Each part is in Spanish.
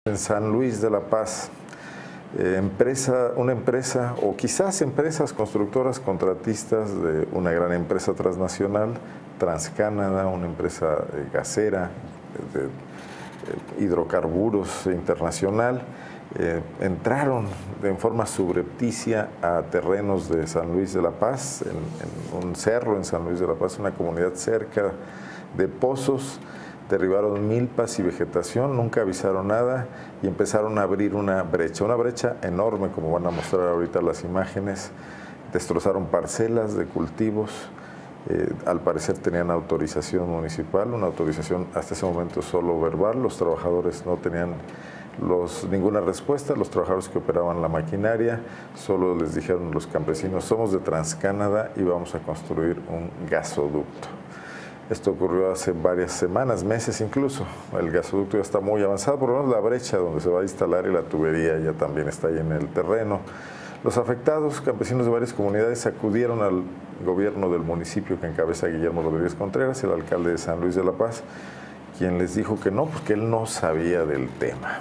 En San Luis de la Paz, una empresa o quizás empresas constructoras contratistas de una gran empresa transnacional, TransCanada, una empresa gasera de hidrocarburos internacional, entraron en forma subrepticia a terrenos de San Luis de la Paz, en un cerro en San Luis de la Paz, una comunidad cerca de pozos. Derribaron milpas y vegetación, nunca avisaron nada y empezaron a abrir una brecha enorme, como van a mostrar ahorita las imágenes. Destrozaron parcelas de cultivos, al parecer tenían autorización municipal, una autorización hasta ese momento solo verbal. Los trabajadores no tenían ninguna respuesta, los trabajadores que operaban la maquinaria, solo les dijeron los campesinos: somos de TransCanada y vamos a construir un gasoducto. Esto ocurrió hace varias semanas, meses incluso. El gasoducto ya está muy avanzado, por lo menos la brecha donde se va a instalar y la tubería ya también está ahí en el terreno. Los afectados, campesinos de varias comunidades, acudieron al gobierno del municipio que encabeza Guillermo Rodríguez Contreras, el alcalde de San Luis de la Paz, quien les dijo que no, porque él no sabía del tema.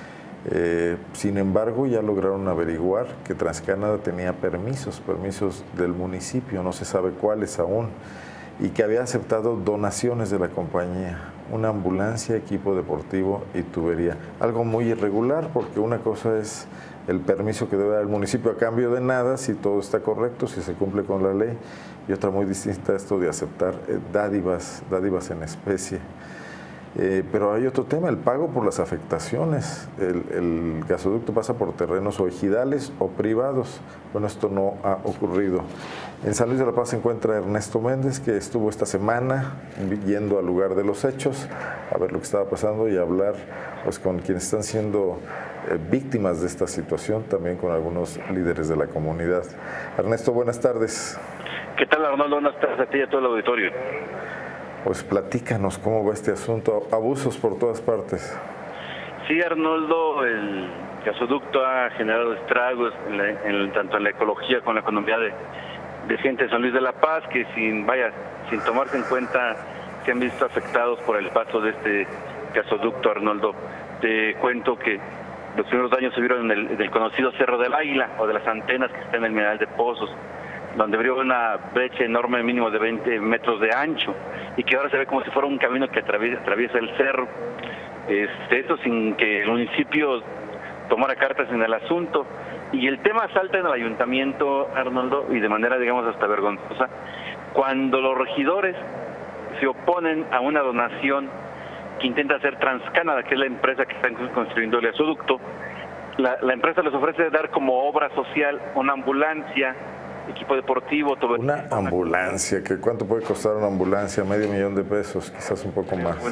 Sin embargo, ya lograron averiguar que TransCanada tenía permisos del municipio, no se sabe cuáles aún, y que había aceptado donaciones de la compañía, una ambulancia, equipo deportivo y tubería. Algo muy irregular, porque una cosa es el permiso que debe dar el municipio a cambio de nada, si todo está correcto, si se cumple con la ley, y otra muy distinta esto de aceptar dádivas en especie. Pero hay otro tema, el pago por las afectaciones. El gasoducto pasa por terrenos o ejidales o privados. Bueno, esto no ha ocurrido. En San Luis de la Paz se encuentra Ernesto Méndez, que estuvo esta semana yendo al lugar de los hechos a ver lo que estaba pasando y a hablar pues con quienes están siendo víctimas de esta situación, también con algunos líderes de la comunidad. Ernesto, buenas tardes. ¿Qué tal, Arnoldo? Buenas tardes a ti y a todo el auditorio. Pues platícanos cómo va este asunto, abusos por todas partes. Sí, Arnoldo, el gasoducto ha generado estragos tanto en la ecología como en la economía de gente de San Luis de la Paz, que sin tomarse en cuenta se han visto afectados por el paso de este gasoducto, Arnoldo. Te cuento que los primeros daños se vieron en el conocido Cerro del Águila, o de las antenas que está en el mineral de Pozos, donde abrió una brecha enorme, mínimo de 20 metros de ancho, y que ahora se ve como si fuera un camino que atraviesa el cerro. Esto sin que el municipio tomara cartas en el asunto. Y el tema salta en el ayuntamiento, Arnoldo, y de manera, digamos, hasta vergonzosa, cuando los regidores se oponen a una donación que intenta hacer TransCanada, que es la empresa que está construyendo el gasoducto. La empresa les ofrece dar como obra social una ambulancia, equipo deportivo, todo. Una ambulancia, ¿cuánto puede costar una ambulancia? $500,000 de pesos, quizás un poco más.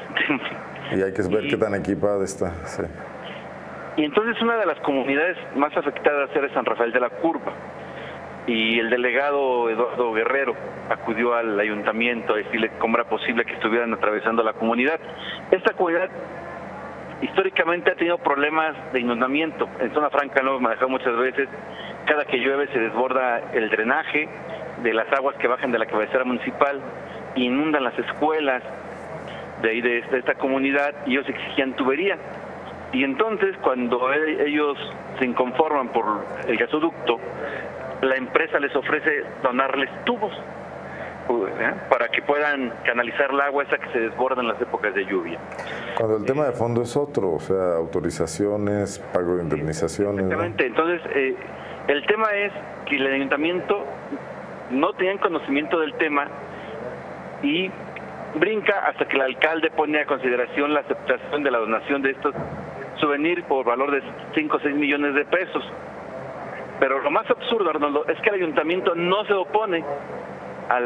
Y hay que ver qué tan equipada está. Sí. Y entonces una de las comunidades más afectadas era San Rafael de la Curva, y el delegado Eduardo Guerrero acudió al ayuntamiento a decirle cómo era posible que estuvieran atravesando la comunidad. Esta comunidad históricamente ha tenido problemas de inundamiento. En Zona Franca lo hemos manejado muchas veces. Cada que llueve se desborda el drenaje de las aguas que bajan de la cabecera municipal, inundan las escuelas de ahí de esta comunidad, y ellos exigían tubería. Y entonces, cuando ellos se inconforman por el gasoducto, la empresa les ofrece donarles tubos para que puedan canalizar el agua esa que se desborda en las épocas de lluvia. Cuando el tema de fondo es otro, o sea, autorizaciones, pago de indemnizaciones. Exactamente. ¿No? Entonces, el tema es que el ayuntamiento no tenían conocimiento del tema y brinca hasta que el alcalde pone a consideración la aceptación de la donación de estos souvenirs por valor de 5 o 6 millones de pesos. Pero lo más absurdo, Arnoldo, es que el ayuntamiento no se opone a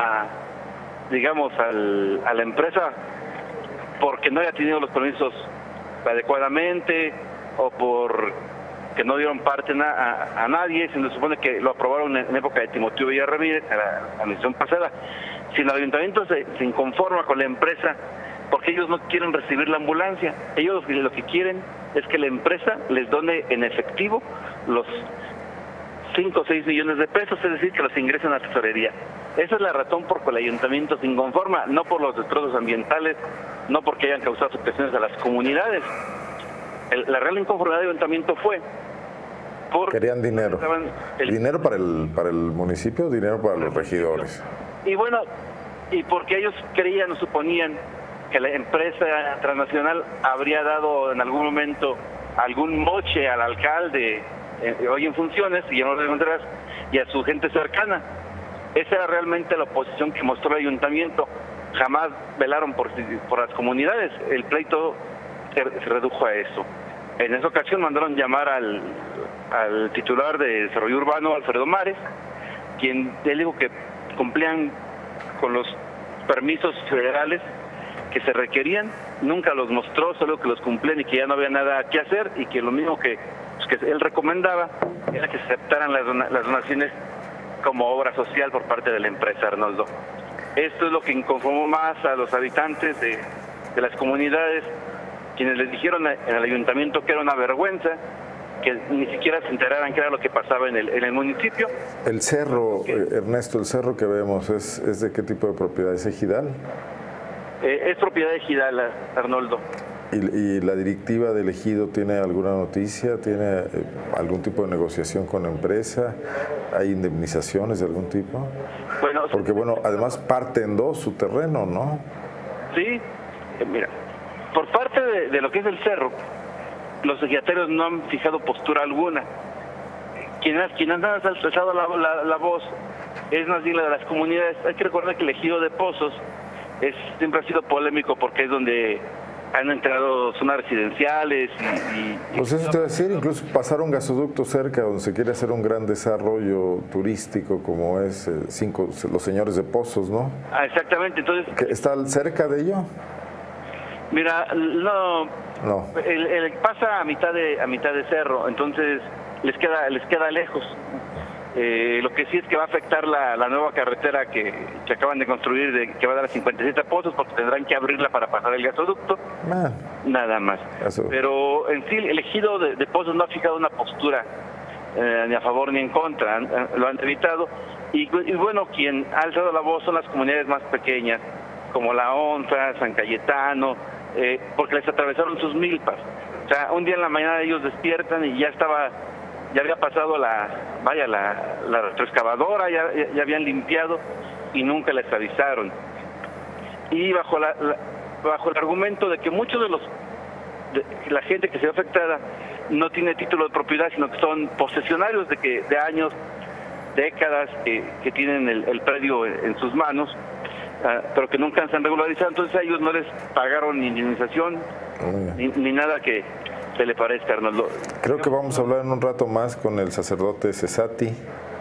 la empresa porque no haya tenido los permisos adecuadamente o por que no dieron parte a nadie, sino se supone que lo aprobaron en época de Timoteo Villa Ramírez, a la administración pasada. Si el ayuntamiento se inconforma con la empresa porque ellos no quieren recibir la ambulancia, ellos lo que quieren es que la empresa les done en efectivo los 5 o 6 millones de pesos, es decir, que los ingresen a la tesorería. Esa es la razón por la que el ayuntamiento se inconforma, no por los destrozos ambientales, no porque hayan causado afectaciones a las comunidades. la real inconformidad del ayuntamiento fue porque querían dinero. ¿Dinero para el municipio o dinero para los regidores? Y bueno, y porque ellos creían o suponían que la empresa transnacional habría dado en algún momento algún moche al alcalde hoy en funciones y a su gente cercana. Esa era realmente la oposición que mostró el ayuntamiento. Jamás velaron por las comunidades. El pleito se redujo a eso. En esa ocasión mandaron llamar al titular de Desarrollo Urbano, Alfredo Mares, quien él dijo que cumplían con los permisos federales que se requerían, nunca los mostró, solo que los cumplían y que ya no había nada que hacer, y que lo mismo que él recomendaba era que se aceptaran las donaciones como obra social por parte de la empresa, Arnoldo. Esto es lo que inconformó más a los habitantes de las comunidades, quienes les dijeron en el ayuntamiento que era una vergüenza, que ni siquiera se enteraran qué era lo que pasaba en el municipio. El cerro, Ernesto, el cerro que vemos, ¿es de qué tipo de propiedad? ¿Es ejidal? Es propiedad ejidal, Arnoldo. ¿Y la directiva del ejido tiene alguna noticia? ¿Tiene algún tipo de negociación con la empresa? ¿Hay indemnizaciones de algún tipo? Bueno, porque bueno, además parte en dos su terreno, ¿no? Sí, mira, por parte de lo que es el cerro, los ejidatarios no han fijado postura alguna. Quien han alzado la voz es más bien la de las comunidades. Hay que recordar que el ejido de Pozos siempre ha sido polémico porque es donde han entrado zonas residenciales y pues eso te voy a decir, incluso pasar un gasoducto cerca donde se quiere hacer un gran desarrollo turístico como es los señores de Pozos, ¿no? Ah, exactamente. Entonces, ¿está cerca de ello? Mira, no. Pasa a mitad de cerro, entonces les queda lejos. Lo que sí es que va a afectar la nueva carretera que acaban de construir, que va a dar a 57 Pozos, porque tendrán que abrirla para pasar el gasoducto. Nada más. Eso. Pero en sí, el ejido de Pozos no ha fijado una postura ni a favor ni en contra, lo han evitado. Y bueno, quien ha alzado la voz son las comunidades más pequeñas, como La Onza, San Cayetano, porque les atravesaron sus milpas. O sea, un día en la mañana ellos despiertan y ya había pasado la retroexcavadora, ya habían limpiado y nunca les avisaron. Y bajo el argumento de que muchos de la gente que se ve afectada no tiene título de propiedad, sino que son posesionarios de años, décadas, que tienen el predio en sus manos, pero que nunca se han regularizado, entonces a ellos no les pagaron ni indemnización ni nada que se le parezca, Arnoldo. Creo que vamos a hablar en un rato más con el sacerdote Cesati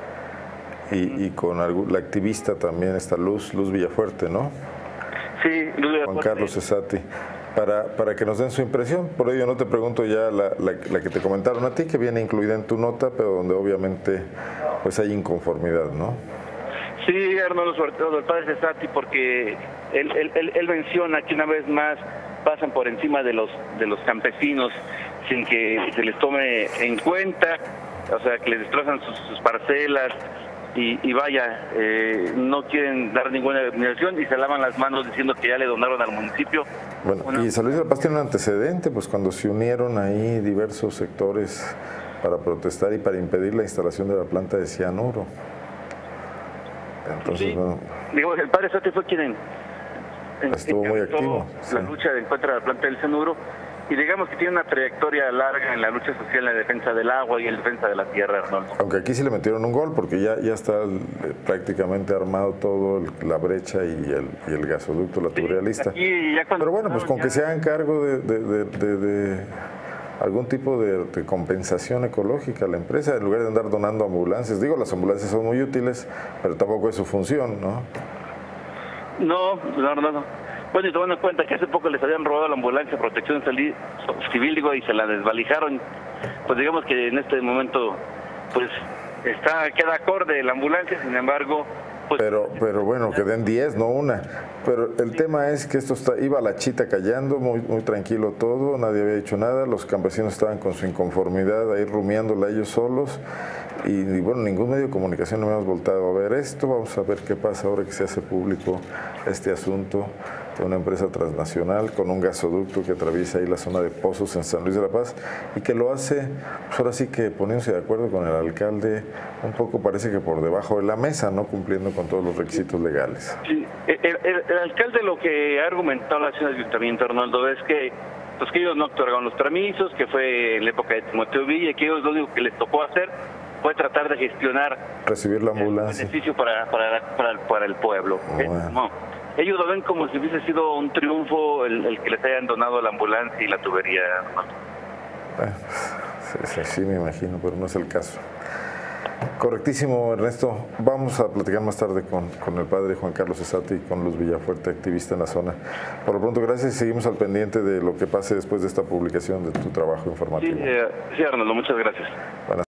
y con la activista también, esta Luz Villafuerte, ¿no? Sí, Luz Villafuerte. Juan Carlos Cesati, para que nos den su impresión. Por ello no te pregunto ya la que te comentaron a ti, que viene incluida en tu nota, pero donde obviamente pues hay inconformidad, ¿no? Sí, Arnoldo, sobre todo el padre Cesati, porque él menciona que una vez más pasan por encima de los campesinos sin que se les tome en cuenta, o sea, que les destrozan sus parcelas y vaya, no quieren dar ninguna indemnización y se lavan las manos diciendo que ya le donaron al municipio. Bueno, y San Luis de la Paz tiene un antecedente, pues cuando se unieron ahí diversos sectores para protestar y para impedir la instalación de la planta de cianuro. Entonces, sí, bueno, digamos, el padre Cesati fue quien estuvo muy activo. La lucha en contra de la planta del cianuro, y digamos que tiene una trayectoria larga en la lucha social, en la defensa del agua y en la defensa de la tierra, Arnoldo. Aunque aquí sí le metieron un gol, porque ya está prácticamente armado todo, la brecha y el gasoducto, la tubería lista. Pero bueno, pues con que se hagan cargo de algún tipo de compensación ecológica a la empresa, en lugar de andar donando ambulancias. Digo, las ambulancias son muy útiles, pero tampoco es su función, ¿no? No. Bueno, y tomando en cuenta que hace poco les habían robado la ambulancia de protección civil, digo, y se la desvalijaron, pues digamos que en este momento pues queda acorde la ambulancia, sin embargo... Pues, pero bueno, que den 10, no una. Pero el tema es que iba la chita callando, muy tranquilo todo, nadie había hecho nada, los campesinos estaban con su inconformidad ahí rumiándola ellos solos, y bueno, ningún medio de comunicación no hemos voltado a ver esto. Vamos a ver qué pasa ahora que se hace público este asunto. de una empresa transnacional con un gasoducto que atraviesa ahí la zona de Pozos en San Luis de la Paz y que lo hace, pues ahora sí que poniéndose de acuerdo con el alcalde, un poco parece que por debajo de la mesa, no cumpliendo con todos los requisitos legales. Sí, el alcalde lo que ha argumentado la ciudad del Ayuntamiento, Arnoldo, es que ellos no otorgaron los permisos, que fue en la época de Timoteo Villa, y que ellos lo único que les tocó hacer fue tratar de gestionar recibir la ambulancia, el beneficio para el pueblo. Bueno. No, ellos lo ven como si hubiese sido un triunfo el que les hayan donado la ambulancia y la tubería. Sí, me imagino, pero no es el caso. Correctísimo, Ernesto. Vamos a platicar más tarde con el padre Juan Carlos Esati y con Luz Villafuerte, activista en la zona. Por lo pronto, gracias y seguimos al pendiente de lo que pase después de esta publicación de tu trabajo informativo. Sí, Arnoldo, muchas gracias. Buenas